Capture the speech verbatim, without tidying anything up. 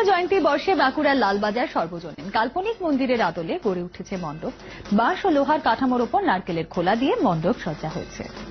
জয়ন্তী বর্ষে বাঁকুড়ার লালবাজার সর্বজনীন কাল্পনিক মন্দিরের আদলে গড়ে উঠেছে মণ্ডপ। বাঁশ ও লোহার কাঠামোর ওপর নারকেলের খোলা দিয়ে মণ্ডপ সজ্জা হয়েছে।